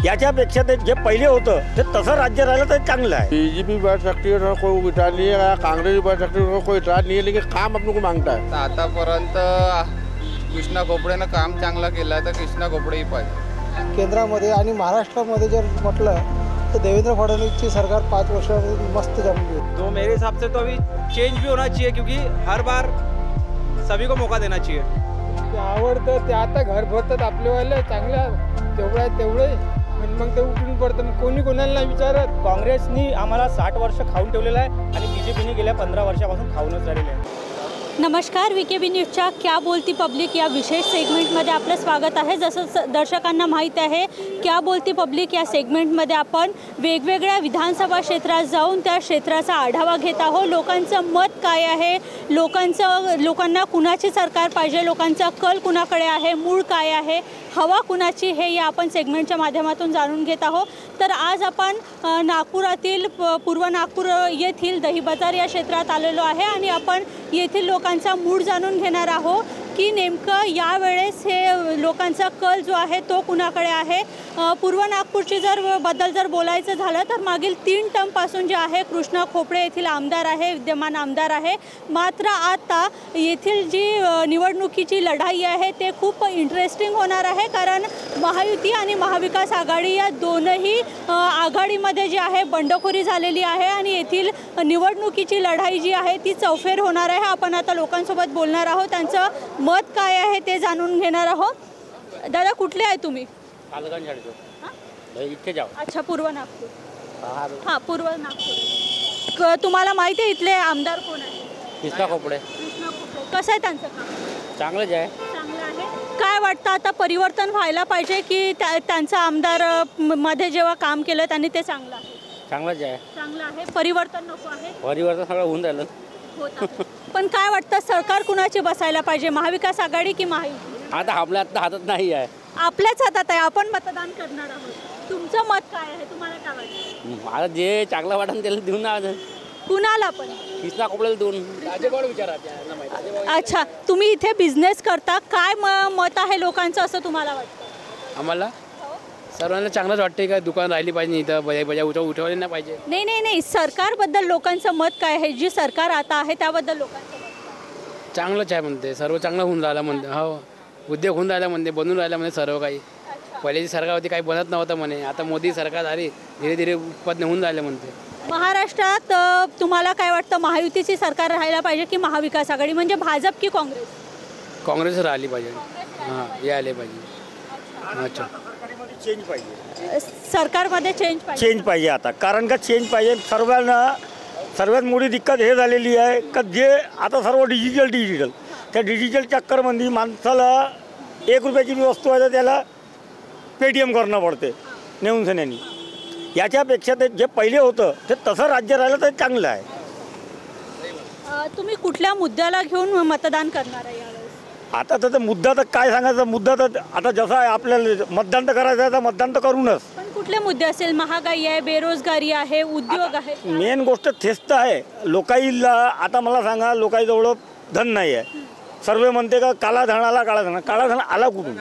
याच्यापेक्षा ते जे पहिले होतं ते तसं राज्य राहिलं तर चांगलं है। बीजेपी बढ़ सकती है, कोई विचार नहीं है, कांग्रेस बढ़ सकती है, कोई विचार नहीं है, लेकिन काम अपने को मांगता है। आतापर्यंत कृष्णा खोपडेनं काम चांगलं केलं तर कृष्णा खोपडेही पाहिजे केंद्रामध्ये आणि महाराष्ट्रामध्ये जर म्हटलं तो देवेंद्र फडणवीसची सरकार 5 वर्षामध्ये मस्त जमली। तो मेरे हिसाब से तो अभी चेंज भी होना चाहिए, क्योंकि हर बार सभी को मौका देना चाहिए। आवडतं ते आता घर भरतात आपलेवाले चांगल्या तेवढे मग ते उठून पडतं, कोणी कोणाला नाही विचारत। काँग्रेसनी आम्हाला 60 वर्ष खाऊन ठेवलेलं आहे आणि बीजेपीने गेल्या 15 वर्षापासून खाऊनच राहिलेले आहे। नमस्कार, वीकेबी न्यूजच्या क्या बोलती पब्लिक या विशेष सेगमेंटमध्ये आपलं स्वागत आहे। जसं दर्शकांना माहीत आहे, क्या बोलती पब्लिक या सेगमेंटमध्ये आपण वेगवेगळ्या विधानसभा क्षेत्रात जाऊन त्या क्षेत्राचा आढावा घेत आहोत। लोकांचं मत काय आहे, लोकांना कुणाची सरकार पाहिजे, लोकांचा कल कुणाकडे आहे, मूळ काय आहे, हवा कुणाची, हे या आपण सेगमेंटच्या माध्यमातून जाणून घेत आहोत। तर आज आपण नागपुरातील पूर्व नागपूर येथील दही बाजार या क्षेत्रात आलेलो आहे आणि आपण येथील लोकांचा मूड जाणून घेणार आहोत की नेमकं यावेळेस हे लोकांचा कल जो आहे तो कुणाकडे आहे। पूर्व नागपूरची बद्दल जर बोलायचं झालं तर मागील 3 टर्मपासून जे आहे कृष्णा खोपडे येथील आमदार आहे, विद्यमान आमदार आहे। मात्र आता येथील जी निवडणुकीची लढाई आहे ते खूप इंटरेस्टिंग होणार आहे, कारण महायुती आणि महाविकास आघाडी या दोनही आघाडीमध्ये जी आहे बंडखोरी झालेली आहे आणि येथील निवडणुकीची लढाई जी आहे ती चौफेर होणार आहे। आपण आता लोकांसोबत बोलणार आहोत, त्यांचं मत काय आहे ते जाणून घेणार आहोत। दादा, कुठले आहे तुम्ही? इथे जाऊ। अच्छा, पूर्व नागपूर। हां, पूर्व नागपूर। तुम्हाला माहिती आहे इथले आमदार कोण आहे? कृष्णा खोपडे। कसं आहे त्यांचं काम? चांगलंच आहे। चांगलं आहे। काय वाटतं आता परिवर्तन व्हायला पाहिजे की त्यांचं आमदार मध्ये जेव्हा काम केलं त्यांनी ते चांगलं आहे? चांगलंच आहे। चांगलं आहे। परिवर्तन नको आहे? परिवर्तन सगळं होऊन राहिलं। पण काय वाटतं सरकार कुणाची बसायला पाहिजे, महाविकास आघाडी की महायुती? आता आपल्या हातात नाही आहे। आपल्याच हातात आहे, आपण मतदान करणार आहोत। तुमचं मत काय आहे, तुम्हाला काय वाटतं? मला जे चांगलं वाटतं त्याला देऊन ना। कुणाला पण? कृष्णा खोपडेला देऊन। अच्छा, तुम्ही इथे बिझनेस करता, काय मत आहे लोकांचं असं तुम्हाला वाटतं? आम्हाला सर्वांना चांगलंच वाटते का दुकान राहिली पाहिजे, इथं बजा उठवली नाही पाहिजे। नाही, सरकारबद्दल लोकांचं मत काय आहे? जी सरकार आता आहे त्याबद्दल लोकांचं मत? चांगलंच आहे म्हणते, सर्व चांगलं होऊन राहिलं म्हणते। हो, उद्योग होऊन राहिला म्हणते, बनून राहिला म्हणते सर्व काही। पहिल्याची सरकार होती काही बनत नव्हतं म्हणे, आता मोदी सरकार आली, धीरे धीरे उत्पन्न होऊन राहिले म्हणते। महाराष्ट्रात तुम्हाला काय वाटतं, महायुतीची सरकार राहायला पाहिजे की महाविकास आघाडी, म्हणजे भाजप की काँग्रेस? काँग्रेस राहिली पाहिजे। हां, यायला पाहिजे। अच्छा, चेंज पाहिजे सरकारमध्ये चेंज पाहिजे आता, कारण का चेंज पाहिजे। सर्वात मोठी दिक्कत हे झालेली आहे का जे आता सर्व डिजिटल त्या डिजिटल चक्करमध्ये माणसाला 1 रुपयाची वस्तू आहे तर त्याला पेटीएम करणं पडते नेऊन सन्यानी। याच्यापेक्षा ते जे पहिले होतं ते तसं राज्य राहिलं तर चांगलं आहे। तुम्ही कुठल्या मुद्द्याला घेऊन मतदान करणार आहे यावेळेस? आता तर मुद्दा तर काय सांगायचा, मुद्दा तर आता जसा आहे आपल्याला मतदान तर करायचं आहे तर मतदान तर करूनच। पण कुठले मुद्दे असेल? महागाई आहे, बेरोजगारी आहे, उद्योग आहे। मेन गोष्ट तेच तर आहे लोकाईला। आता मला सांगा, लोकाईजवळ धन नाही आहे। सर्व म्हणते का काळा धन आला कुठून?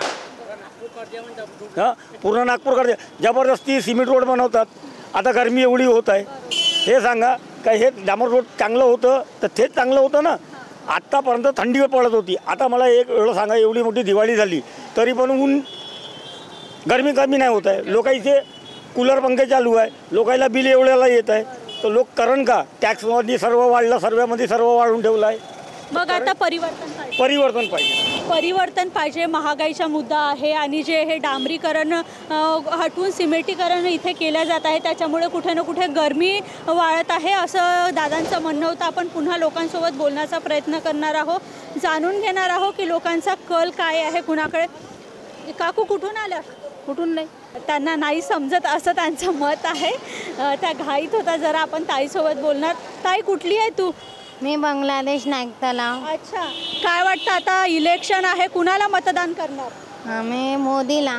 हां, पूर्ण नागपूरकडे जबरदस्ती सिमेंट रोड बनवतात। आता गरमी एवढी होत आहे, हे सांगा का हे डांबर रोड चांगलं होतं तर तेच चांगलं होतं ना। आत्तापर्यंत थंडी पडत होती, आता मला एक एवढं सांगा, एवढी मोठी दिवाळी झाली तरी पण ऊन गरमी कमी नाही होत आहे। लोकांचे कूलर पंखे चालू आहे, लोकांना बिल एवढ्याला येत आहे, तर लोक करण का? टॅक्समध्ये सर्व वाढलं, सर्वांमध्ये सर्व वाढून ठेवलं आहे। मग आता परिवर्तन पाहिजे। महागाईचा मुद्दा आहे आणि जे हे डांबरीकरण हटवून सिमेंटीकरण इथे केलं जात आहे त्याच्यामुळे कुठे ना कुठे गरमी वाढत आहे असं दादांचं म्हणणं होतं। आपण पुन्हा लोकांसोबत बोलण्याचा प्रयत्न करणार आहोत, जाणून घेणार आहोत की लोकांचा कल काय आहे कुणाकडे। काकू कुठून आल्या? कुठून नाही, त्यांना नाही समजत असं त्यांचं मत आहे। त्या घाईत होता जरा, आपण ताईसोबत बोलणार। ताई, कुठली आहे तू? मी बांगलादेश नागताला। अच्छा, काय वाटतं आता इलेक्शन आहे, कुणाला मतदान करणार? आम्ही मोदीला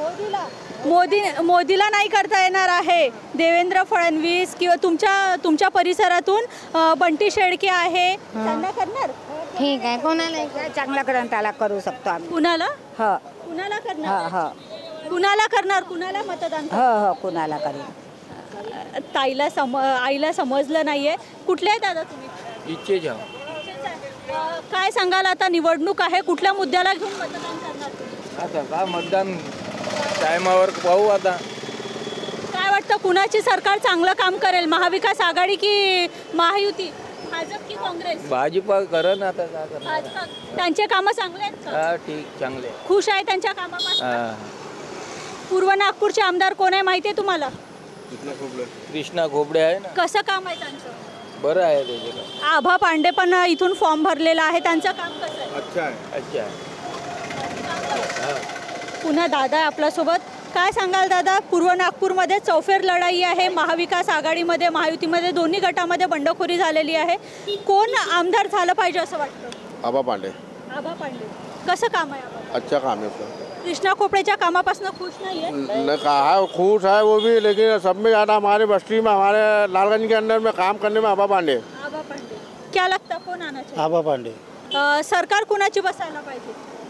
नाही करता येणार आहे? देवेंद्र फडणवीस किंवा तुमच्या परिसरातून बंटी शेळके आहे, त्यांना करणार? ठीक आहे, कोणाला चांगला करून त्याला करू शकतो आम्ही। कुणाला? हो, कुणाला करणार? कुणाला करणार, कुणाला मतदान हो हो कुणाला करणार. ताईला आईला समजलं नाहीये. कुठले आहे दादा तुम्ही? इच्छेच काय सांगाल, आता निवडणूक आहे, कुठल्या मुद्द्याला घेऊन मतदान करणार तुम्ही? आता काय मतदान टायमावर पाहू. आता काय वाटतं, कुणाची सरकार चांगलं काम करेल, महाविकास आघाडी की महायुती, भाजप की काँग्रेस? भाजपा करण आता काय करणार. भाजपा. त्यांचे कामं चांगले आहेत का? हा ठीक, चांगले. खुश आहे त्यांच्या कामापासून? हा. पूर्व नागपूरचे आमदार कोण आहे माहिती आहे तुम्हाला? कृष्णा खोपडे आहे ना, कसं काम आहे त्यांचं? बरं आहे त्याचे काम. आभा पांडे पण इथून फॉर्म भरलेला आहे, त्यांचं काम कसं आहे? अच्छा आहे. अच्छा आहे. पुन्हा दादा आहे आपल्यासोबत. काय सांगाल दादा, पूर्व नागपूरमध्ये चौफेर लढाई आहे, महाविकास आघाडीमध्ये महायुतीमध्ये दोन्ही गटामध्ये बंडखोरी झालेली आहे. कोण आमदार झालं पाहिजे असं वाटतं? आबा पांडे. आभा पांडे. कसं काम आहे आभा? अच्छा काम है उसका. कृष्णा खोपड़ेच्या कामापासून खुश नाहीये? न कहा खुश है वो भी, लेकिन सब में ज़्यादा हमारे बस्ती में, हमारे लालगंज के अंदर में काम करने में आबा पांडे. आभा पांडे. क्या लगता कोण आना चाहिए? आबा पांडे. सरकार कुणाची बसायला पाहिजे?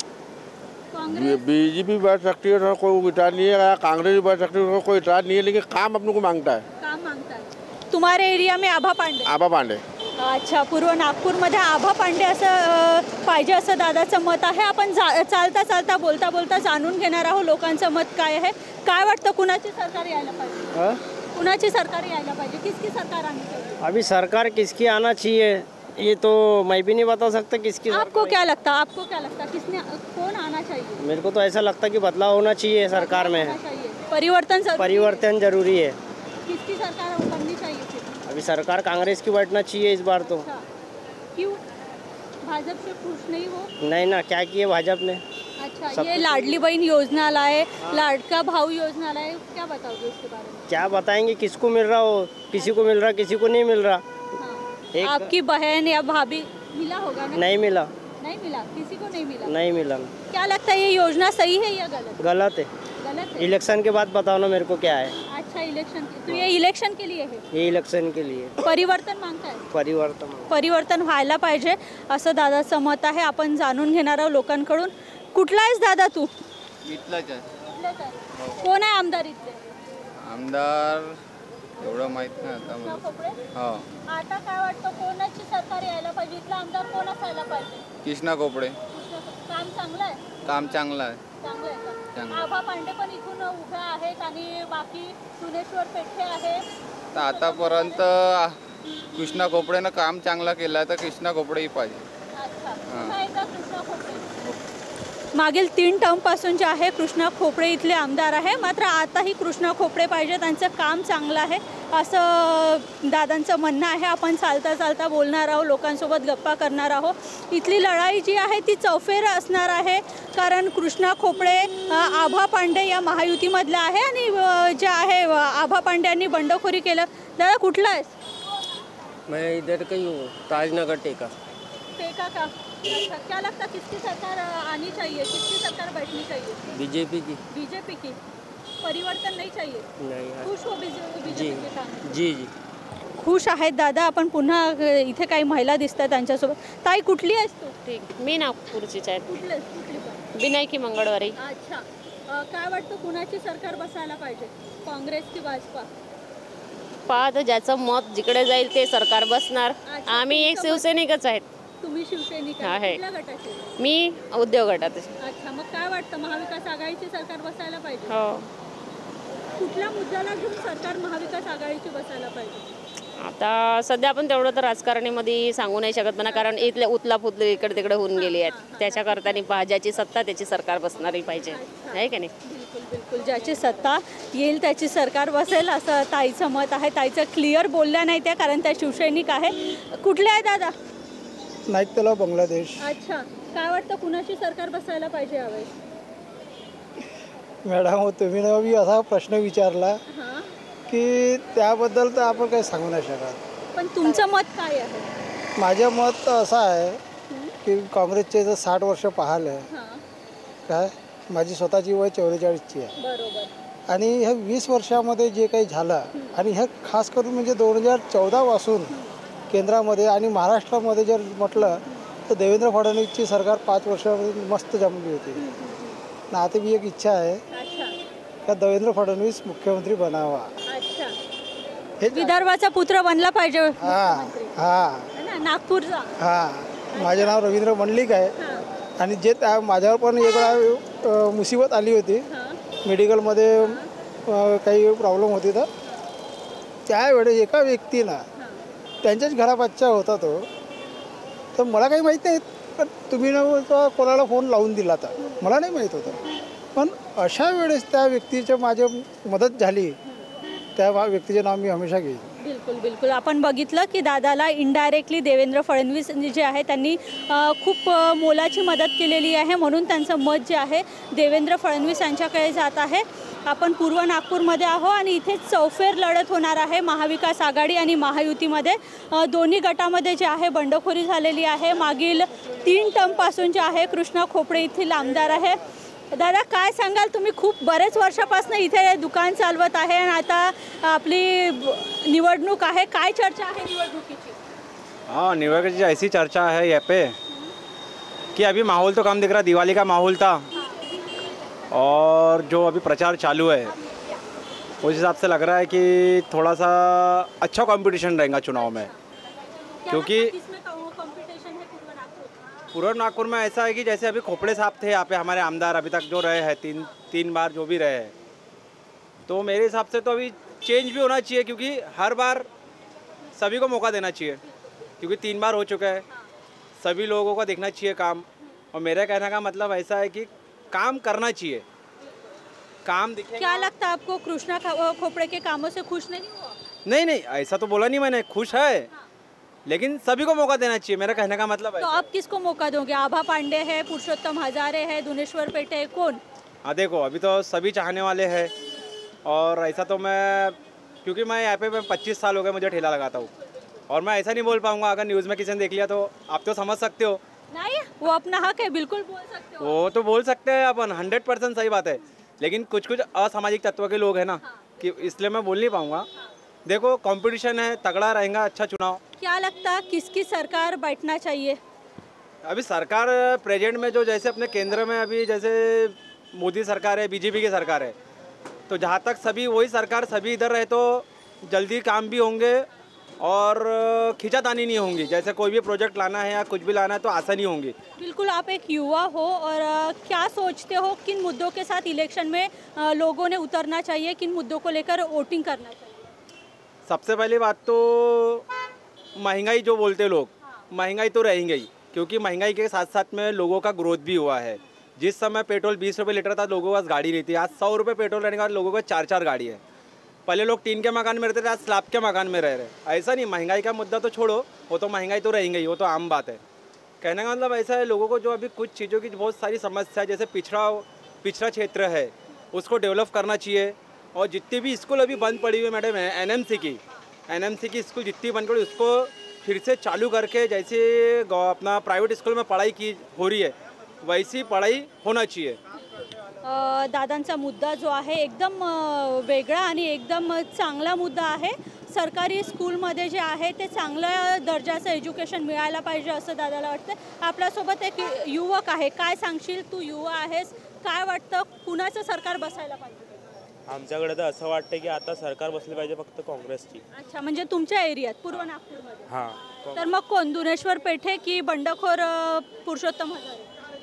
कांग्रेस? बीजेपी बैठ सकती है, कोई इतराज नहीं है. कांग्रेस भी बैठ सकती है, कोई इतराज नहीं है, लेकिन काम अपने को मांगता है. काम मांगता है. तुम्हारे एरिया में आभा पांडे? आबा पांडे. अच्छा, पूर्व नागपूरमध्ये आभा पांडे असं पाहिजे असं दादाचं मत आहे. आपण चालता चालता बोलता बोलता जाणून घेणार आहोत लोकांचं मत काय आहे. काय वाटतं, कुणाची सरकार यायला पाहिजे? कुणाची सरकार यायला पाहिजे? किसकी सरकार आनी चाहिए? अभी सरकार किसकी आना चाहिए ये तो मैं भी नहीं बता सकता किसकी. आपको क्या लगता, आपको क्या लगता, किसने कौन आना चाहिए? मेरे को तो ऐसा लगता कि बदलाव होना चाहिए सरकार में. परिवर्तन जरूरी है. किसकी सरकार बननी चाहिए फिर? अभी सरकार कांग्रेस की बैठना चाहिए इस बार तो. क्यों? भाजप से खुश नहीं हो? नहीं ना, क्या किए भाजपा ने. अच्छा, ये लाडली बहन योजना लाए, लाडका भाव योजना लाए, क्या बताओगे उसके बारे में? क्या बताएंगे, किसको मिल रहा हो, किसी को मिल रहा किसी को नहीं मिल रहा. आपकी बहन या भाभी मिला होगा ना? नहीं मिला. नहीं मिला, किसी को नहीं मिला. नहीं मिला. क्या लगता है, ये योजना सही है या गलत? गलत है. गलत है. इलेक्शन के बाद बताओ ना मेरे को क्या है. अच्छा, इलेक्शन. तो ये इलेक्शन के लिए है? ये इलेक्शन के लिए. परिवर्तन मागताय? परिवर्तन व्हायला पाहिजे असं दादाचं मत आहे. आपण जाणून घेणार आहोत लोकांकडून. कुठला आहेस दादा तू? इथलाच आहे. कोण आहे आमदार इथले? आमदार एवढं माहित नाही आता मला. हो. आता काय वाटतं, कोणाची सरकार यायला पाहिजे, इथला आमदार कोण असायला पाहिजे? कृष्णा खोपडे. काम चांगलं आहे? काम चांगलं आहे. चांगलं आहे का? चांगलं. आभा पांडे पण इथून उभ्या आहेत आणि बाकी सुनेश्वर पेठे आहे. तर आतापर्यंत कृष्णा खोपडेनं काम चांगलं केलं आहे, तर कृष्णा खोपडेही पाहिजे. अच्छा, पुन्हा एकदा कृष्णा खोपडे. मागील 3 टर्मपासून जे आहे कृष्णा खोपडे इथले आमदार आहे, मात्र आताही कृष्णा खोपडे पाहिजे, त्यांचं काम चांगलं आहे असं दादांचं म्हणणं आहे. आपण चालता चालता बोलणार आहोत, लोकांसोबत गप्पा करणार आहोत. इथली लढाई जी आहे ती चौफेर असणार आहे, कारण कृष्णा खोपडे आभा पांडे या महायुतीमधला आहे आणि जे आहे आभा पांड्यांनी बंडखोरी केलं. दादा कुठला आहेस? मैं इधर का ही हूँ, ताजनगर टेका. टेका का? अच्छा, क्या लगता, किसकी सरकार आनी चाहिए, किसकी सरकार बैठनी चाहिए? बीजेपी की. बीजेपी की. परिवर्तन नहीं चाहिए? नहीं. खुश हो बीजेपी के काम? जी जी. खुश आहेत दादा. आपण पुन्हा इथे काही महिला दिसतात त्यांच्यासोबत. ताई कुठली आहेस तू? ठीक, मी नागपूरचीच आहे. कुठली पण? विनायकी मंगळवारी. अच्छा, काय वाटतं, कुणाची सरकार बसायला पाहिजे, काँग्रेस की भाजपा? पाहत ज्याचं मत जिकडे जाईल ते सरकार बसणार. आम्ही एक शिवसैनिकच आहेत. तुम्ही शिवसैनिक आहे. कुठल्या गटाचे? मी उद्योग गटात. अच्छा, मग काय वाटतं, महाविकास आघाडीची सरकार बसायला पाहिजे? हो. कुठल्या मुद्द्याला घेऊन सरकार महाविकास आघाडीची बसायला पाहिजे? आता सध्या आपण तेवढं तर राजकारणामध्ये सांगू नाही शकत म्हणा, कारण इथले उतला फुतले इकडे तिकडे होऊन गेली आहेत. त्याच्याकरता ज्याची सत्ता त्याची सरकार बसणारी पाहिजे, आहे का नाही? बिलकुल बिलकुल, ज्याची सत्ता येईल त्याची सरकार बसेल असं ताईचं मत आहे. ताईचं क्लिअर बोलल्या नाही त्या, कारण त्या शिवसैनिक आहे. कुठले आहे दादा? नाईक तलाव, बांगलादेश. अच्छा, काय वाटतं, कुणाची सरकार बसायला पाहिजे यावेळेस? मॅडम, तुम्ही नवी असा प्रश्न विचारला हां, की त्याबद्दल तर आपण काही सांगू नाही शकत. पण तुमचं मत काय आहे? माझं मत असं आहे की काँग्रेसचे जर 60 वर्ष पाहिलं हां, काय, माझी स्वतःची वय 44ची आहे. बरोबर. आणि ह्या 20 वर्षामध्ये जे काही झालं, आणि ह्या खास करून म्हणजे 2014 पासून केंद्रामध्ये आणि महाराष्ट्रामध्ये जर म्हटलं तर देवेंद्र फडणवीसची सरकार 5 वर्षामध्ये मस्त जमली होती. ना आता मी एक इच्छा आहे का देवेंद्र फडणवीस मुख्यमंत्री बनावा. अच्छा, विदर्भाचा पुत्र बनला पाहिजे. हां नागपूरचा. हां, माझे नाव रवींद्र मंडलिक आहे. आणि जे माझ्यावर पण एक वेळा मुसीबत आली होती, मेडिकलमध्ये काही प्रॉब्लेम होती, तर त्यावेळेस एका व्यक्तीनं त्यांच्याच घरापाठचा होता तो, तर मला काही माहीत नाही, पण तुम्ही कोणाला फोन लावून दिला तर मला नाही माहीत होतं. पण अशा वेळेस त्या व्यक्तीच्या माझ्या मदत झाली, त्या व्यक्तीचे नाव मी हमेशा घेईन. बिलकुल बिलकुल. आपण बघितलं की दादाला इनडायरेक्टली देवेंद्र फडणवीस जे आहे त्यांनी खूप मोलाची मदत केलेली आहे, म्हणून त्यांचं मत जे आहे देवेंद्र फडणवीस यांच्याकडे जात आहे. आपण पूर्व नागपूरमध्ये आहो आणि इथे चौफेर लढत होणार आहे महाविकास आघाडी आणि महायुतीमध्ये. दोन्ही गटामध्ये जे आहे बंडखोरी झालेली आहे. मागील 3 टर्मपासून जे आहे कृष्णा खोपडे येथील आमदार आहे. दादा, काय सांगाल, तुम्ही खूप बरेच वर्षापासून इथे दुकान चालवत आहे आणि आता आपली निवडणूक आहे, काय चर्चा आहे निवडणुकीची? हाँ, निवडणुकीची ऐसी चर्चा है यहाँ पे कि अभी माहौल तो कम दिख रहा, दिवाली का माहौल था और जो अभी प्रचार चालू है उस हिसाब से लग रहा है कि थोड़ा सा अच्छा कंपटीशन रहेगा चुनाव में, क्योंकि पूर्व नागपुर में ऐसा है कि जैसे अभी खोपड़े साहब थे यहाँ पे हमारे आमदार, अभी तक जो रहे हैं तीन बार जो भी रहे हैं, तो मेरे हिसाब से तो अभी चेंज भी होना चाहिए, क्योंकि हर बार सभी को मौका देना चाहिए, क्योंकि 3 बार हो चुका है, सभी लोगों को देखना चाहिए काम. और मेरा कहने का मतलब ऐसा है कि काम करना चाहिए, काम दिखेगा. क्या लगता है आपको कृष्णा खोपड़े के कामों से खुश नहीं हुआ? नहीं, ऐसा तो बोला नहीं मैंने, खुश है, लेकिन सभी को मौका देना चाहिए, मेरा कहने का मतलब है. तो आप किसको मौका दोगे? आभा पांडे है, पुरुषोत्तम हजारे है, दुनेश्वर पेटे है, कौन? हाँ देखो, अभी तो सभी चाहने वाले हैं, और ऐसा तो मैं, क्योंकि मैं यहाँ पे 25 साल हो गए मुझे ठेला लगाता हूँ, और मैं ऐसा नहीं बोल पाऊँगा. अगर न्यूज़ में किसी ने देख लिया तो आप तो समझ सकते हो. नहीं, वो अपना हक है, बिल्कुल बोल सकते हो. वो तो बोल सकते हैं अपन, 100% सही बात है, लेकिन कुछ असामाजिक तत्व के लोग हैं ना, कि इसलिए मैं बोल नहीं पाऊँगा. देखो, कंपटीशन है, तगड़ा रहेगा, अच्छा चुनाव. क्या लगता है किसकी सरकार बैठना चाहिए? अभी सरकार प्रेजेंट में जो जैसे अपने केंद्र में अभी जैसे मोदी सरकार है, बीजेपी की सरकार है, तो जहाँ तक सभी वही सरकार सभी इधर रहे तो जल्दी काम भी होंगे और खींचातानी नहीं होंगी. जैसे कोई भी प्रोजेक्ट लाना है या कुछ भी लाना है तो आसानी होंगी. बिल्कुल. आप एक युवा हो और क्या सोचते हो किन मुद्दों के साथ इलेक्शन में लोगों ने उतरना चाहिए, किन मुद्दों को लेकर वोटिंग करना चाहिए? सबसे पहली बात तो महंगाई जो बोलते लोग, महंगाई तो रहेंगे ही, क्योंकि महंगाई के साथ साथ में लोगों का ग्रोथ भी हुआ है. जिस समय पेट्रोल 20 रुपये लीटर था, लोगों के पास गाड़ी नहीं थी. आज 100 रुपये पेट्रोल रहने के बाद लोगों के 4 गाड़ी है. पहले लोग टीन के मकान में रहते थे, आज स्लैब के मकान में रह रहे. ऐसा नहीं, महंगाई का मुद्दा तो छोड़ो, वो तो महंगाई तो रहेंगे ही, वो तो आम बात है. कहने का मतलब ऐसा है, लोगों को जो अभी कुछ चीज़ों की बहुत सारी समस्या है, जैसे पिछड़ा क्षेत्र है, उसको डेवलप करना चाहिए. और जितनी भी स्कूल अभी बंद पड़ी हुई है मैडम, एनएमसी की स्कूल जितनी बंद पड़ी, उसको फिर से चालू करके जैसे अपना प्राइवेट स्कूल में पढ़ाई की हो रही है वैसी पढ़ाई होना चाहिए. दादांचा मुद्दा जो आहे एकदम वेगळा आणि एकदम चांगला मुद्दा आहे. सरकारी स्कूलमध्ये जे आहे ते चांगल्या दर्जाचं एज्युकेशन मिळायला पाहिजे असं दादाला वाटतं. आपल्यासोबत एक युवक आहे, काय सांगशील? तू युवा आहेस, काय वाटतं कुणाचं सरकार बसायला पाहिजे? आमच्याकडे तर असं वाटतं की आता सरकार बसली पाहिजे फक्त काँग्रेसची. अच्छा, म्हणजे तुमच्या एरियात पूर्व नागपूरमध्ये? हां. तर मग कोण, दुनेश्वर पेठे की बंडखोर पुरुषोत्तम हजारे?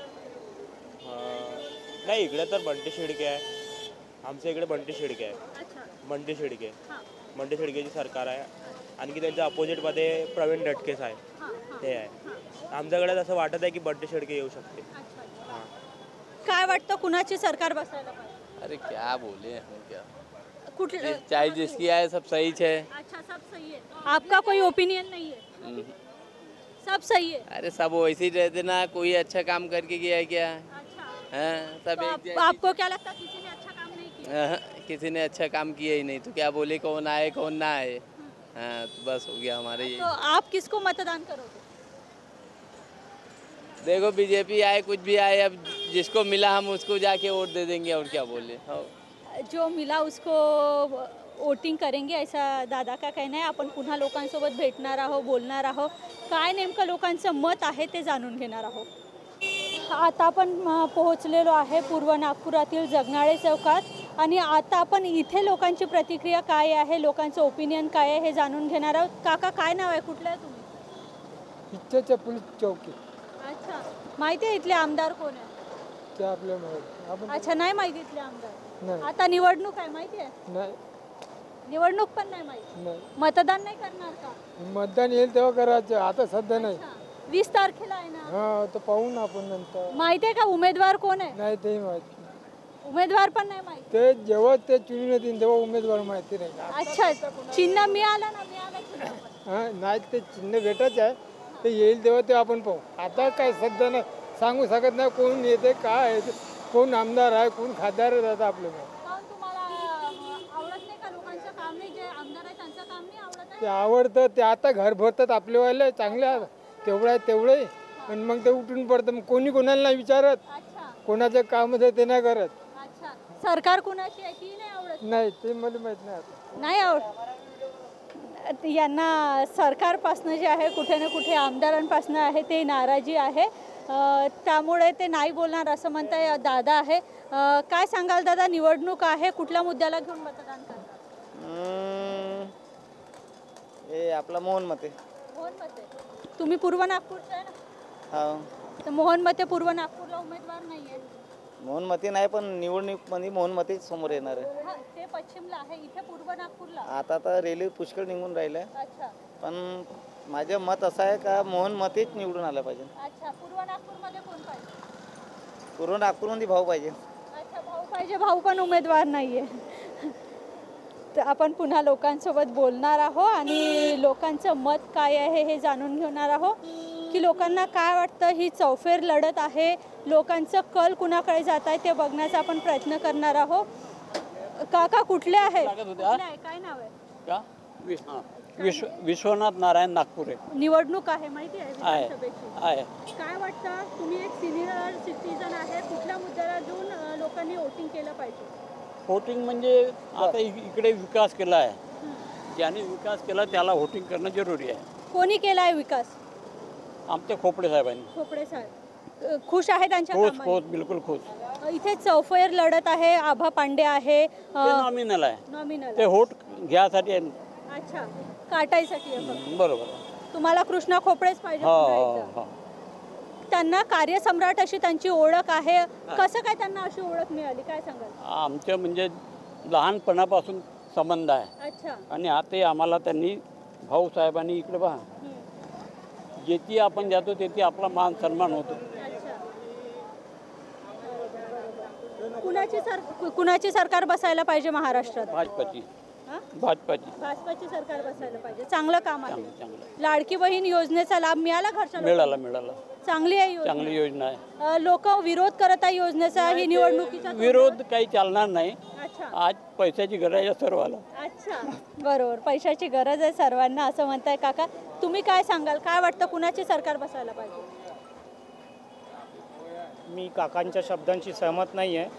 नाही, इकडे तर बंटी शेडके आहे, आमच्या इकडे बंटी शेडके आहे. बंटी शेडकेची सरकार आहे. आणखी त्यांच्या अपोजिटमध्ये प्रवीण दटकेस आहे, ते आहे. आमच्याकडे असं वाटत आहे की बंटी शेडके येऊ शकते. काय वाटतं कुणाची सरकार बसायला पाहिजे? अरे क्या बोले हम, क्या कुठे चाहे जिसकी आए सब सही है. अच्छा, सब सही है. आपका कोई ओपिनियन नहीं है? सब सही है. अरे सब वैसे ही रहते ना, कोई अच्छा काम करके गया है क्या? सब तो आपको क्या लगता है किसी ने अच्छा काम नहीं किया? किसी ने अच्छा काम किया ही नहीं, तो क्या बोले कौन आए कौन ना आए. हाँ, तो बस हो गया हमारे ये. तो आप किसको मतदान करोगे? देखो, बीजेपी आए कुछ भी आए, अब जिसको मिला हम उसको जाके वोट दे देंगे, और क्या बोले. जो मिला उसको वोटिंग करेंगे, ऐसा दादा का कहना आहे. आपण पुन्हा लोकांसोबत भेटणार आहोत, बोलणार आहोत, काय नेमकं लोकांचं मत आहे ते जाणून घेणार आहोत. आता आपण पोहोचलेलो आहे पूर्व नागपुरातील जगनाळे चौकात आणि आता आपण इथे लोकांची प्रतिक्रिया काय आहे, लोकांचं ओपिनियन काय आहे हे जाणून घेणार आहोत. काका काय नाव आहे, कुठलं आहे तुम्ही? इच्छेच्या पोलीस चौकी. अच्छा, माहिती आहे इथले आमदार कोण आहे? ते आपल्या माहिती. अच्छा, नाही माहिती इथले आमदार. नाही. आता निवडणूक आहे, माहिती आहे? नाही. निवडणूक पण नाही माहिती. नाही. मतदान नाही करणार का? मतदान येईल तेव्हा करायचं, आता सध्या नाही. 20 तारखेला आहे ना. हा, तर पाहू ना आपण नंतर. माहिती आहे का उमेदवार कोण आहे? नाही, ते माहिती. उमेदवार पण नाही माहिती. ते जेव्हा ते चुनून येतील तेव्हा उमेदवार माहिती नाही. अच्छा, चिन्ह मिळालं ना, मिळालं चिन्ह. हा, नाही, ते चिन्ह भेटच आहे, ते येईल तेव्हा ते आपण पाहू. आता काय सध्या नाही सांगू शकत नाही कोण येते, काय आहे, कोण आमदार आहे, कोण खासदार आहे आता आपल्याला. ते आवडतं, ते आता घर भरतात आपलेवाले चांगले, तेवढं आहे तेवढे, आणि मग ते उठून पडतं. मग कोणी कोणाला नाही विचारत, कोणाचं काम आहे ते नाही करत. सरकार कुणाची आहे ती नाही आवडत. नाही, ते मला माहित नाही. नाही आवडत यांना. सरकारपासनं जे आहे कुठे ना कुठे आमदारांपासनं आहे ते नाराजी आहे, त्यामुळे ते नाही बोलणार असं म्हणताय दादा आहे. काय सांगाल दादा, निवडणूक आहे, कुठल्या मुद्द्याला घेऊन मतदान करणार? हे आपला मोहन मते. मोहन मते. तुम्ही पूर्व नागपूरचं आहे ना? हा. तर मोहन मते पूर्व नागपूरला उमेदवार नाही आहे. मोहन मते नाही, पण निवडणुकीमध्ये मोहन मते समोर येणार आहे. हा, ते पश्चिमला आहे, इथे पूर्व नागपूरला. आता तर रेल्वे पुष्कळ निघून राहिल्या, अच्छा. पण माझं मत असं आहे का मोहन मतेच निवडून आलं पाहिजे. अच्छा, पूर्व नागपूरमध्ये कोण पाहिजे? पूर्व नागपूरमध्ये भाऊ पाहिजे. अच्छा, भाऊ पाहिजे. भाऊ पण उमेदवार नाहीये. तर आपण पुन्हा लोकांसोबत बोलणार आहोत आणि लोकांचं मत काय आहे हे जाणून घेणार आहोत की लोकांना काय वाटतं. ही चौफेर लढत आहे, लोकांचं कल कुणाकडे जात आहे ते बघण्याचा आपण प्रयत्न करणार आहोत. काका कुठले आहे? काय नाव आहे? विश्वनाथ नारायण नागपुरे. निवडणूक आहे, माहिती आहे विधानसभेची? आहे. काय वाटतं, तुम्ही एक सिनियर सिटीजन आहे, कुठल्या मुद्द्याला घेऊन लोकांनी वोटिंग केलं पाहिजे? वोटिंग म्हणजे आता इकडे विकास केला आहे, ज्याने विकास केला त्याला वोटिंग करणं जरुरी आहे. कोणी केला आहे विकास? आमचे खोपडे साहेबांनी. खोपडे साहेब खुश आहे त्यांच्या खुश कामाने? खुश, बिलकुल खुश. इथे चौफेर लढत आहे, आभा पांडे आहे. नॉमिनल आहे, नॉमिनल. ते वोट घ्यासाठी. अच्छा, काटायसाठी आहे फक्त. बरोबर. तुम्हाला कृष्णा खोपडेच पाहिजे? हो. त्यांना कार्यसम्राट अशी त्यांची ओळख आहे. कसं काय त्यांना अशी ओळख मिळाली, काय सांगाल? आमचं म्हणजे लहानपणापासून संबंध आहे. अच्छा. आणि आता आम्हाला त्यांनी भाऊ साहेबांनी इकडे पहा, जेथे आपण जातो तेथे आपला मान सन्मान होतो. कुणाची सरकार बसायला पाहिजे महाराष्ट्रात? भाजपाची. भाजपाची सरकार बसायला पाहिजे. चांगलं काम आहे. लाडकी बहीण योजनेचा लाभ मिळाला घरच्या? मिळाला. चांगली आहे योजना. चांगली योजना आहे. लोक विरोध करत आहे योजनेचा. ही निवडणुकीचा विरोध काही चालणार नाही. अच्छा. आज पैशाची गरज आहे सर्वाला. अच्छा, बरोबर, पैशाची गरज आहे सर्वांना असं म्हणताय काका. तुम्ही काय सांगाल, काय वाटतं कुणाची सरकार बसायला पाहिजे? मी काकांच्या शब्दांशी सहमत नाही आहे.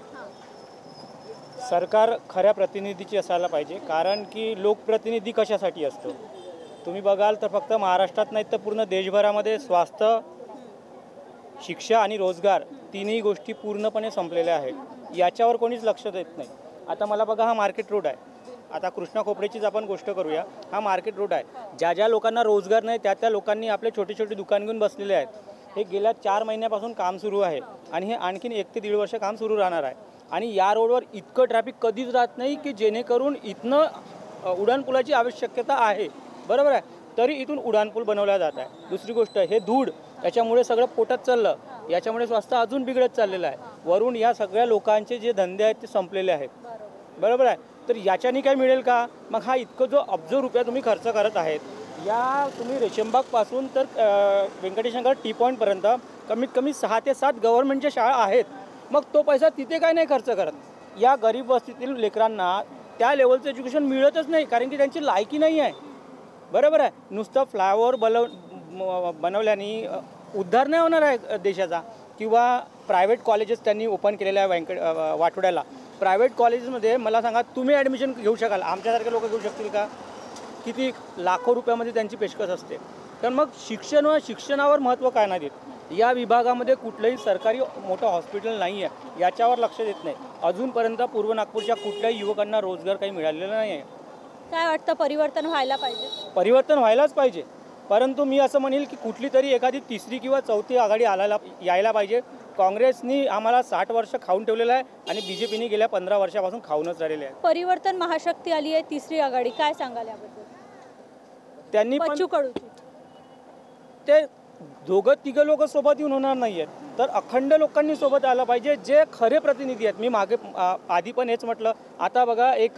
सरकार खऱ्या प्रतिनिधीची असायला पाहिजे, कारण की लोकप्रतिनिधी कशासाठी असतो तुम्ही बघाल तर फक्त महाराष्ट्रात नाही तर पूर्ण देशभरामध्ये स्वास्थ्य, शिक्षा आणि रोजगार तिन्ही गोष्टी पूर्णपणे संपलेल्या आहेत. याच्यावर कोणीच लक्ष देत नाही. आता मला बघा, हा मार्केट रोड आहे. आता कृष्णा खोपडेचीच आपण गोष्ट करूया. हा मार्केट रोड आहे. ज्या लोकांना रोजगार नाही त्या लोकांनी आपले छोटे छोटे दुकान घेऊन बसलेले आहेत. हे गेल्या 4 महिन्यापासून काम सुरू आहे आणि हे आणखीन 1 ते 1.5 वर्ष काम सुरू राहणार आहे. आणि या रोडवर इतकं ट्रॅफिक कधीच राहत नाही की जेणेकरून इथनं उड्डाणपुलाची आवश्यकता आहे, बरोबर आहे, तरी इथून उड्डाणपूल बनवला जात आहे. दुसरी गोष्ट, हे धूळ याच्यामुळे सगळं पोटात चाललं, याच्यामुळे स्वास्थ्य अजून बिघडत चाललेलं आहे. वरून या सगळ्या लोकांचे जे धंदे आहेत ते संपलेले आहेत, बरोबर आहे. तर याच्याने काय मिळेल का? मग हा इतकं जो अब्ज रुपया तुम्ही खर्च करत आहेत, या तुम्ही रेशमबागपासून तर व्यंकटेशनगर टी पॉईंटपर्यंत कमीत कमी 6 ते 7 गव्हर्नमेंटच्या शाळा आहेत. मग तो पैसा तिथे काय नाही खर्च करत. या गरीब वस्तीतील लेकरांना त्या लेवलचं एज्युकेशन मिळतच नाही, कारण की त्यांची लायकी नाही आहे, बरोबर आहे. नुसतं फ्लायओव्हर बनवल्याने उद्धार नाही होणार आहे देशाचा. किंवा प्रायव्हेट कॉलेजेस त्यांनी ओपन केलेलं आहे वाटोड्याला. प्रायव्हेट कॉलेजेसमध्ये मला सांगा, तुम्ही ॲडमिशन घेऊ शकाल, आमच्यासारखे लोक घेऊ शकतील का? किती लाखो रुपयामध्ये त्यांची पेशकश असते. तर मग शिक्षणावर महत्त्व काय नाही देत. या विभागामध्ये कुठलंही सरकारी मोठं हॉस्पिटल नाही आहे, याच्यावर लक्ष देत नाही. अजूनपर्यंत पूर्व नागपूरच्या कुठल्याही युवकांना रोजगार काही मिळालेला नाही आहे. काय वाटतं परिवर्तन व्हायला पाहिजे? परिवर्तन व्हायलाच पाहिजे, परंतु मी असं म्हणेल की कुठली तरी एखादी तिसरी किंवा चौथी आघाडी यायला पाहिजे. काँग्रेसनी आम्हाला 60 वर्ष खाऊन ठेवलेलं आहे आणि BJPनी गेल्या 15 वर्षापासून खाऊनच राहिलेले आहे. परिवर्तन महाशक्ती आली आहे, तिसरी आघाडी, काय सांगाल याबद्दल? त्यांनी बच्चू कडूची ते दोघं तिघं लोक सोबत येऊन होणार नाही आहेत, तर अखंड लोकांनी सोबत आलं पाहिजे, जे खरे प्रतिनिधी आहेत. मी मागे आधी पण हेच म्हटलं. आता बघा एक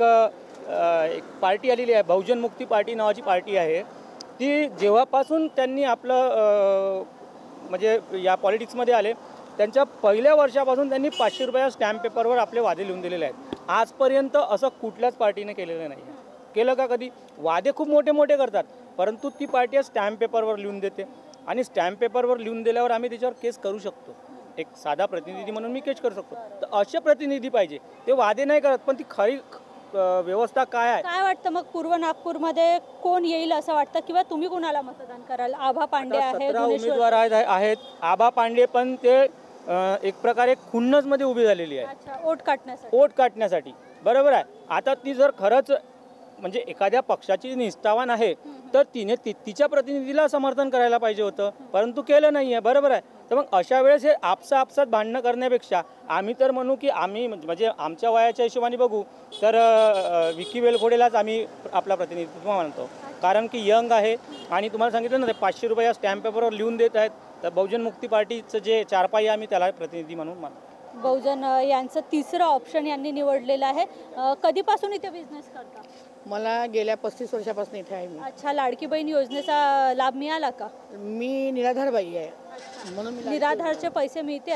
पार्टी आलेली आहे, बहुजन मुक्ती पार्टी नावाची पार्टी आहे. ती जेव्हापासून त्यांनी आपलं म्हणजे या पॉलिटिक्समध्ये आले, त्यांच्या पहिल्या वर्षापासून त्यांनी 500 रुपया स्टॅम्प पेपरवर आपले वादे लिहून दिलेले आहेत. आजपर्यंत असं कुठल्याच पार्टीने केलेलं नाही. केलं का कधी? वादे खूप मोठे मोठे करतात, परंतु ती पार्टी स्टॅम्प पेपरवर लिहून देते आणि स्टॅम्प पेपरवर लिहून दिल्यावर आम्ही त्याच्यावर केस करू शकतो. एक साधा प्रतिनिधी म्हणून मी केस करू शकतो. तर असे प्रतिनिधी पाहिजे, ते वादे नाही करत, पण ती खरी व्यवस्था काय आहे? काय वाटतं मग पूर्व नागपूरमध्ये कोण येईल असं वाटतं, किंवा तुम्ही कुणाला मतदान कराल? आभा पांडे आहे, 17 उमेदवार आहेत. आभा पांडे पण ते एक प्रकारे खुन्नसमध्ये उभी झालेली आहे वोट काटण्यासाठी. बरोबर आहे. आता ती जर खरंच म्हणजे एखाद्या पक्षाची निष्ठावान आहे तर तिने तिच्या प्रतिनिधीला समर्थन करायला पाहिजे होतं, परंतु केलं नाही आहे. बरोबर आहे. तर मग अशा वेळेस हे आपसात भांडणं करण्यापेक्षा आम्ही तर म्हणू की आम्ही म्हणजे आमच्या वयाच्या हिशोबाने बघू तर विकी वेलखोडेलाच आम्ही आपला प्रतिनिधित्व मानतो, कारण की यंग आहे. आणि तुम्हाला सांगितलं ना, ते 500 रुपया स्टॅम्प पेपरवर लिहून देत आहेत. तर बहुजन मुक्ती पार्टीचं जे चारपाई आम्ही त्याला प्रतिनिधी म्हणून मानतो. बहुजन यांचं तिसरं ऑप्शन यांनी निवडलेलं आहे. कधीपासून इथे बिझनेस करता? मला गेल्या 35 वर्षापासून इथे आहे मी. अच्छा, लाडकी बहीण योजनेचा लाभ मिळाला का? मी निराधार बाई आहे, म्हणून निराधारचे पैसे मिळते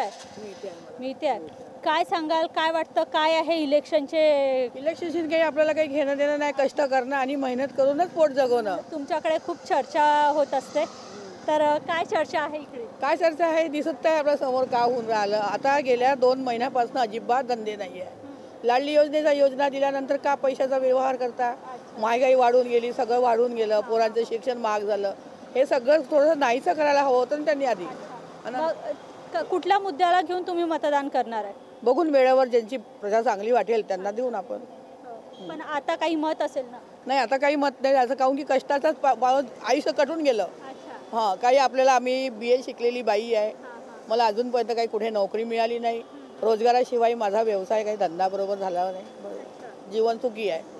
आहे. काय सांगाल, काय वाटतं, काय आहे इलेक्शनशी काही आपल्याला काही घेणं देणं नाही. कष्ट करणं आणि मेहनत करूनच पोट जगवणं. तुमच्याकडे खूप चर्चा होत असते, तर काय चर्चा आहे इकडे? काय चर्चा आहे दिसत आहे आपल्या समोर का होऊन राहिलं. आता गेल्या 2 महिन्यापासून अजिबात धंदे नाही आहे. लाडली योजना दिल्यानंतर का पैशाचा व्यवहार करता? महागाई वाढून गेली, सगळं वाढून गेलं, पोरांचं शिक्षण महाग झालं. हे सगळं थोडंसं नाहीचं करायला हवं होतं त्यांनी आधी. कुठल्या मुद्द्याला घेऊन तुम्ही मतदान करणार आहे? बघून वेळेवर ज्यांची प्रजा चांगली वाटेल त्यांना देऊन आपण. पण आता काही मत असेल ना? नाही, आता काही मत नाही. असं काहून की कष्टाचंच आयुष्य कटून गेलं. हां, काही आपल्याला आम्ही BA शिकलेली बाई आहे, मला अजूनपर्यंत काही कुठे नोकरी मिळाली नाही. रोजगाराशिवाय माझा व्यवसाय काही धंदा बरोबर झाला नाही. जीवन सुखी आहे.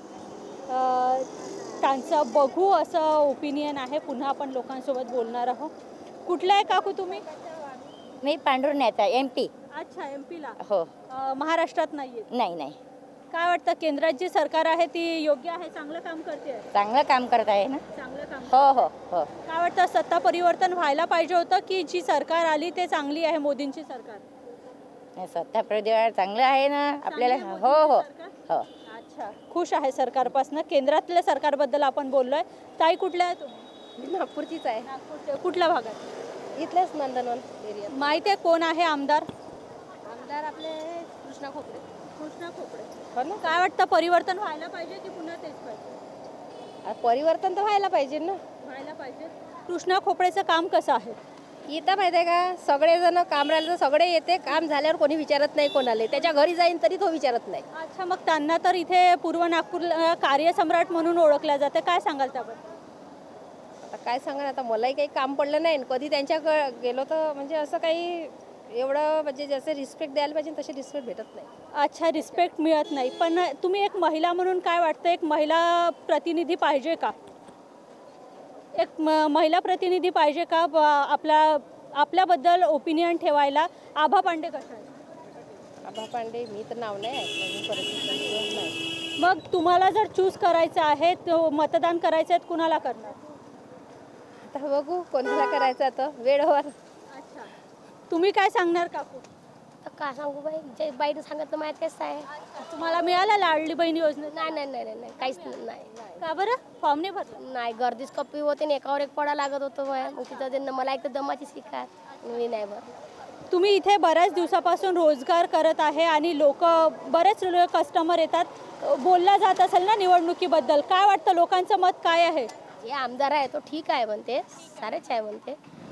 त्यांचं बघू असं ओपिनियन आहे. पुन्हा आपण लोकांसोबत बोलणार आहोत. कुठला आहे काकू तुम्ही? मी पांढुर्ण्यात आहे, MP. अच्छा, MP ला. हो. महाराष्ट्रात नाहीये? नाही. काय वाटतं, केंद्रात जी सरकार आहे ती योग्य आहे, चांगलं काम करते? चांगलं काम करत आहे ना. चांगलं काम. हो. काय वाटतं, सत्ता परिवर्तन व्हायला पाहिजे होतं की जी सरकार आली ते चांगली आहे, मोदींची सरकार? सत्ता परिवर्तन चांगलं आहे ना आपल्याला. हो. अच्छा, खुश आहे सरकारपासून. केंद्रातल्या सरकारबद्दल आपण बोललोय. ताई, कुठल्या आहे तुम्ही? नागपूरचीच आहे. नागपूरच्या कुठल्या भागात? इथलेच नंदनवन एरिया. माहिती आहे कोण आहे आमदार? आमदार आपले कृष्णा खोपडे. काय वाटतं, परिवर्तन व्हायला पाहिजे की पुन्हा तेच पाहिजे? परिवर्तन तर व्हायला पाहिजे ना. व्हायला पाहिजे. कृष्णा खोपडेचं काम कसं आहे? इथं माहिती आहे का, सगळेजण काम राहिलं तर सगळे येते, काम झाल्यावर कोणी विचारत नाही कोणाला. त्याच्या घरी जाईन तरी तो विचारत नाही. अच्छा, मग त्यांना तर इथे पूर्व नागपूर कार्यसम्राट म्हणून ओळखल्या जाते. काय सांगाल त्याबद्दल? आता काय सांगा, आता मलाही काही काम पडलं नाही. कधी त्यांच्याकडे गेलो तर म्हणजे असं काही एवढं म्हणजे जसे रिस्पेक्ट द्यायला पाहिजे तशी रिस्पेक्ट भेटत नाही. अच्छा, रिस्पेक्ट मिळत नाही. पण तुम्ही एक महिला म्हणून काय वाटतं, एक महिला प्रतिनिधी पाहिजे का? एक महिला प्रतिनिधी पाहिजे का आपल्याबद्दल ओपिनियन ठेवायला? आभा पांडे कशा आहे? आभा पांडे मी तर नाव नाही ऐकलं. मग तुम्हाला जर चूज करायचं आहे, मतदान करायचं आहे, कुणाला करणार? आता बघू कोणाला करायचं आता वेळेवर. अच्छा, तुम्ही काय सांगणार काकू? काय सांगू बाई, जे बाईनं सांगितलं माहीत कसं आहे. तुम्हाला मिळाला लाडली बहीण योजना? नाही काहीच नाही. का बरं? फॉर्म नाही भरला? नाही, गर्दीच कपी होते आणि एकावर एक पडा लागत होतं. मग तिथं मला एक तर दमाची शिकार मी नाही भरलं. तुम्ही इथे बऱ्याच दिवसापासून रोजगार करत आहे आणि बरेच कस्टमर येतात, बोलला जात असेल ना निवडणुकीबद्दल. काय वाटतं, लोकांचं मत काय आहे? जे आमदार आहे तो ठीक आहे म्हणते, सारेच आहे म्हणते,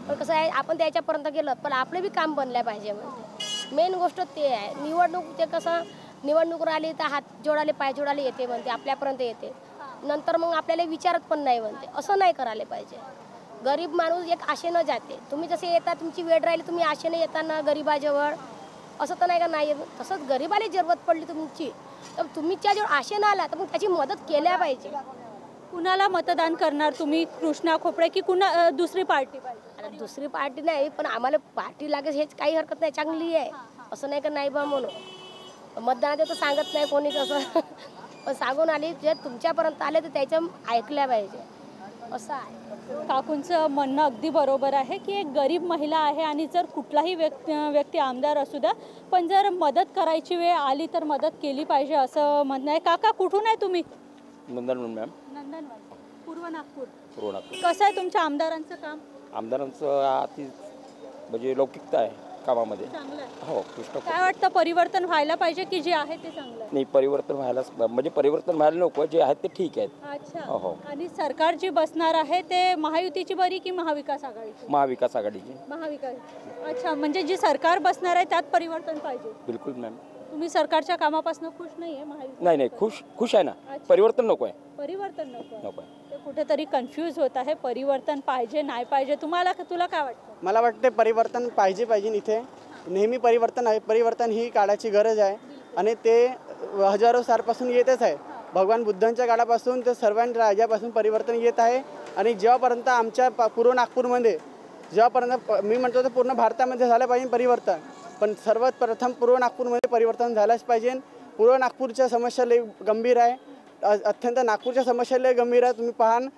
पण कसं आहे आपण त्याच्यापर्यंत गेलं पण आपले बी काम बनल्या पाहिजे. म्हणजे मेन गोष्ट ते आहे. निवडणूक ते कसं निवडणूक राहिली तर हात जोडाले पाय जोडाले येते म्हणते, आपल्यापर्यंत येते, नंतर मग आपल्याला विचारत पण नाही म्हणते. असं नाही करायला पाहिजे. गरीब माणूस एक आशेनं जाते. तुम्ही जसे येता तुमची वेळ राहिली तुम्ही आशेनं येता ना गरीबाजवळ, असं तर नाही का नाही. तसंच गरीबाला जरूरत पडली तुमची तर तुम्हीच्या जवळ आशेनं आला तर मग त्याची मदत केल्या पाहिजे. कुणाला मतदान करणार तुम्ही, कृष्णा खोपडे की कुणा दुसरी पार्टी पाहिजे? आता दुसरी पार्टी नाही पण आम्हाला पार्टी लागेल हेच काही हरकत नाही, चांगली आहे. असं नाही का नाही बा म्हणून मतदानाचं तर सांगत नाही कोणी कसं पण सांगून आली जे तुमच्यापर्यंत आले तर त्याचं ऐकल्या पाहिजे असं आहे. काकूंचं म्हणणं अगदी बरोबर आहे की एक गरीब महिला आहे आणि जर कुठलाही व्यक्ती आमदार असू द्या पण जर मदत करायची वेळ आली तर मदत केली पाहिजे असं म्हणणं आहे. काका कुठून आहे तुम्ही? नंदनवन मॅम. नंदनवन, पूर्व नागपूर. पूर्व नागपूर. कसं आहे तुमच्या आमदारांचं काम? आमदारांचं अति म्हणजे लौकिकता आहे कामामध्ये. चांगलं आहे. हो कृष्ण. काय वाटतं परिवर्तन व्हायला पाहिजे की जे आहे ते चांगलं आहे? नाही परिवर्तन व्हायलाच म्हणजे परिवर्तन व्हायला नको, जे आहेत ते ठीक आहेत. अच्छा. हो. आणि सरकार जी बसणार आहे ते महायुतीची बरी की महाविकास आघाडीची? महाविकास आघाडीची. महाविकास. अच्छा, म्हणजे जी सरकार बसणार आहे त्यात परिवर्तन पाहिजे. बिलकुल मॅम. तुम्ही सरकारच्या कामापासून खुश नाहीये? महायुती नाही खुश आहे ना. परिवर्तन नको आहे. परिवर्तन नको आहे. ते कुठेतरी कन्फ्यूज होत आहे. परिवर्तन पाहिजे नाही पाहिजे, तुला काय वाटतं? मला वाटते परिवर्तन पाहिजे इथे नेहमी परिवर्तन आहे. परिवर्तन ही काळाची गरज आहे आणि ते हजारो सालपासून येतच आहे. भगवान बुद्धांच्या काळापासून ते सर्वांच्या राजापासून परिवर्तन येत आहे. आणि जेव्हापर्यंत आमच्या पूर्व नागपूरमध्ये जेव्हापर्यंत मी म्हणतो तर पूर्ण भारतामध्ये झालं पाहिजे परिवर्तन, पण सर्वात प्रथम पूर्व नागपूरमध्ये परिवर्तन झालंच पाहिजे. पूर्व नागपूरच्या समस्या लई गंभीर आहे. अत्यंत नागपूरच्या समस्या लई गंभीर आहे. तुम्ही पाहान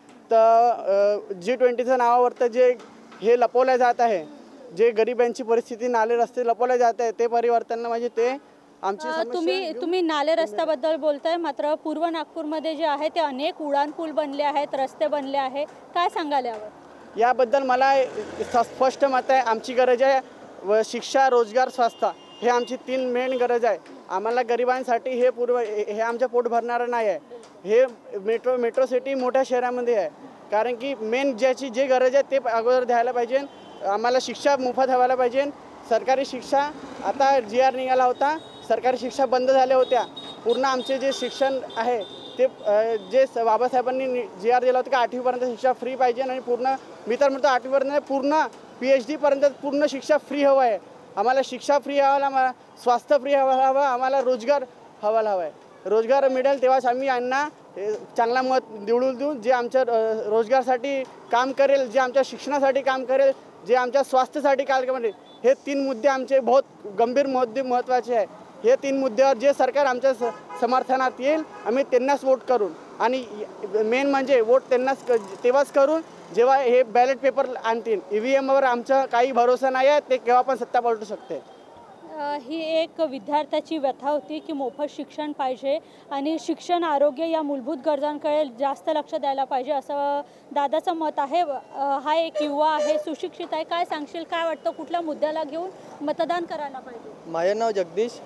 तर G20च्या नावावर जे हे लपवलं जात आहे, जे गरिबांची परिस्थिती नाले रस्ते लपवले जात आहे ते परिवर्तन म्हणजे ते आमची तुम्ही नाले रस्त्याबद्दल बोलताय, मात्र पूर्व नागपूरमध्ये जे आहे ते अनेक उड्डाण पूल बनले आहेत, रस्ते बनले आहे, काय सांगाल यावर? याबद्दल मला स्पष्ट मत आहे. आमची गरज आहे शिक्षा, रोजगार, स्वास्थ्य हे आमची 3 मेन गरज आहे. आम्हाला गरिबांसाठी हे आमचं पोट भरणारं नाही आहे. हे मेट्रो सिटी मोठ्या शहरामध्ये आहे, कारण की मेन ज्याची जे गरज आहे ते अगोदर द्यायला पाहिजे. आम्हाला शिक्षा मोफत व्हायला पाहिजे. सरकारी शिक्षा आता GR निघाला होता, सरकारी शिक्षा बंद झाल्या होत्या. पूर्ण आमचे जे शिक्षण आहे ते जे बाबासाहेबांनी GR दिला होता की 8वीपर्यंत शिक्षा फ्री पाहिजे आणि पूर्ण मी तर म्हणतो 8वीपर्यंत पूर्ण PhD पर्यंत पूर्ण शिक्षा फ्री हवं आहे. आम्हाला शिक्षा फ्री हवा, स्वास्थ्य फ्री हवा, आम्हाला रोजगार हवा आहे. रोजगार मिळेल तेव्हाच आम्ही यांना चांगला मत निवडून देऊ. जे आमच्या रोजगारासाठी काम करेल, जे आमच्या शिक्षणासाठी काम करेल, जे आमच्या स्वास्थ्यासाठी काम करेल, हे 3 मुद्दे आमचे बहुत गंभीर मुद्दे महत्त्वाचे आहे. हे 3 मुद्द्यावर जे सरकार आमच्या समर्थनात येईल आम्ही त्यांनाच वोट करून, आणि मेन म्हणजे वोट त्यांनाच तेव्हाच करून जेव्हा हे बॅलेट पेपर आणतील. EVMवर आमचा काही भरोसा नाही आहे, ते केव्हा पण सत्ता पलटू शकते. ही एक विद्यार्थ्याची व्यथा होती की मोफत शिक्षण पाहिजे आणि शिक्षण, आरोग्य या मूलभूत गरजांकडे जास्त लक्ष द्यायला पाहिजे असं दादाचं मत आहे. हा एक युवा आहे, सुशिक्षित आहे. काय सांगशील, काय वाटतं कुठल्या मुद्द्याला घेऊन मतदान करायला पाहिजे? माझं नाव जगदीश,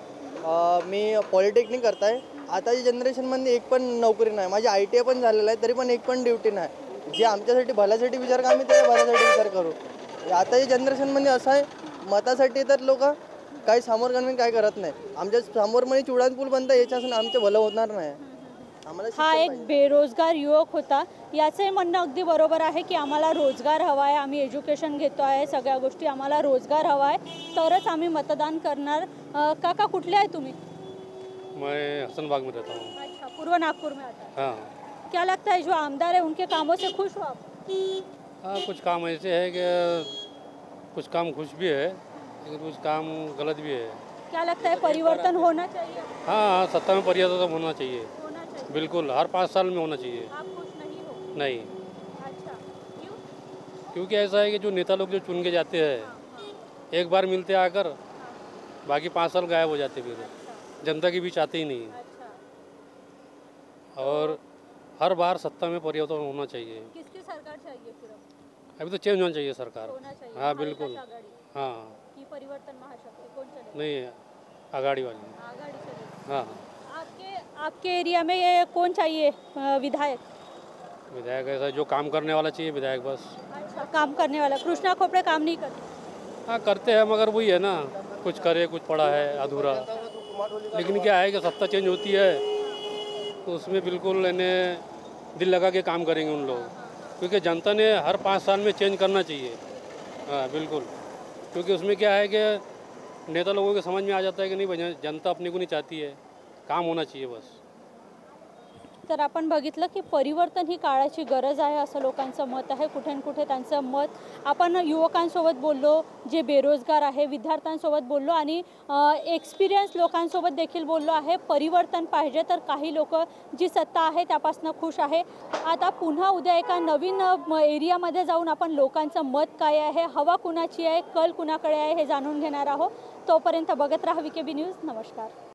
मी पॉलिटेक्निक करत आहे. आताच्या जनरेशनमध्ये एक पण नोकरी नाही. माझी ITI पण झालेलं आहे, तरी पण एक पण ड्युटी नाही. जे आमच्यासाठी भल्यासाठी विचार का आम्ही त्याच्या भल्यासाठी विचार करू. आताच्या जनरेशनमध्ये असं आहे, मतासाठी तर लोक काही समोर करणे काय करत नाही. आमच्या समोर म्हणजे उड्डाण पूल बनतं, याच्यासून आमचं भलं होणार नाही. हा एक बेरोजगार युवक होता. याचंही म्हणणं अगदी बरोबर आहे की आम्हाला रोजगार हवा आहे, आम्ही एज्युकेशन घेतो आहे, सगळ्या गोष्टी आम्हाला रोजगार हवा आहे, तरच आम्ही मतदान करणार. काका कुठले आहे तुम्ही? मैं हसनबाग में रहता हूँ. अच्छा, पूर्व नागपुर में आता है. हाँ. क्या लगता है जो आमदार है उनके कामों से खुश हो आप? हाँ, कुछ काम ऐसे है कि कुछ काम खुश भी है लेकिन कुछ काम गलत भी है. क्या लगता है परिवर्तन होना चाहिए? हाँ, सत्ता में परिवर्तन होना चाहिए. बिल्कुल, हर 5 साल में होना चाहिए. आप खुश नहीं हो? नहीं. अच्छा, क्यों? क्योंकि ऐसा है कि जो नेता लोग जो चुन के जाते हैं, एक बार मिलते आकर, बाकी 5 साल गायब हो जाते, फिर जनता की भी चाहते ही नहीं. और हर बार सत्ता में परिवर्तन होना चाहिए. किसकी सरकार चाहिए फिर? अभी तो चेंज होना चाहिए सरकार. हाँ बिल्कुल. हाँ. की परिवर्तन महाशक्ति कौन चलेगा? नहीं, आघाड़ी वाली. आघाड़ी चलेगी. हाँ. आपके एरिया में ये कौन चाहिए विधायक? विधायक ऐसा जो काम करने वाला चाहिए विधायक बस. अच्छा. अच्छा, काम करने वाला कृष्णा खोपड़े काम नहीं करते? हाँ करते हैं, मगर वही है ना, कुछ करे कुछ पड़ा है अधूरा। लेकिन क्या है कि सत्ता चेंज होती है तो उसमें बिल्कुल इन्हें दिल लगा के काम करेंगे उन लोग, क्योंकि जनता ने हर 5 साल में चेंज करना चाहिए। हाँ बिल्कुल, क्योंकि उसमें क्या है कि नेता लोगों के समझ में आ जाता है कि नहीं भाई जनता अपने को नहीं चाहती है, काम होना चाहिए बस। तर आपण बघितलं की परिवर्तन ही काळाची गरज आहे असं लोकांचं मत आहे। कुठे न कुठे त्यांचं मत आपण युवकांसोबत बोललो, जे बेरोजगार आहे, विद्यार्थ्यांसोबत बोललो आणि एक्सपिरियन्स लोकांसोबत देखील बोललो आहे। परिवर्तन पाहिजे तर काही लोक जी सत्ता आहे त्यापासून खुश आहे। आता पुन्हा उद्या एका नवीन एरियामध्ये जाऊन आपण लोकांचं मत काय आहे, हवा कुणाची आहे, कल कुणाकडे आहे हे जाणून घेणार आहोत। तोपर्यंत बघत राहा VKB न्यूज। नमस्कार।